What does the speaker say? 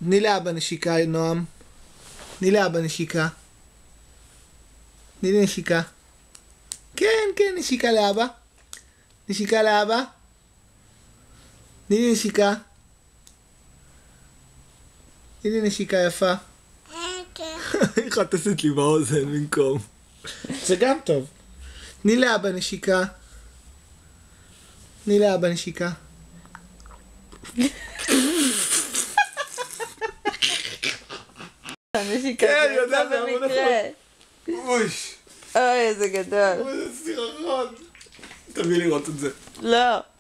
תני לאבא נשיקה, נועם. תני לאבא נשיקה. תני לי נשיקה. כן, כן, נשיקה לאבא. נשיקה לאבא. תני לי נשיקה. תני לי נשיקה יפה. איך את עשית לי באוזן במקום. זה גם טוב. תני לאבא נשיקה. תני לאבא נשיקה. הנשיקה כן, זה יודע, זה לא המון במקרה. אויש. אוי, איזה גדול. אוי, זה סירחון. תביא לראות את זה. לא.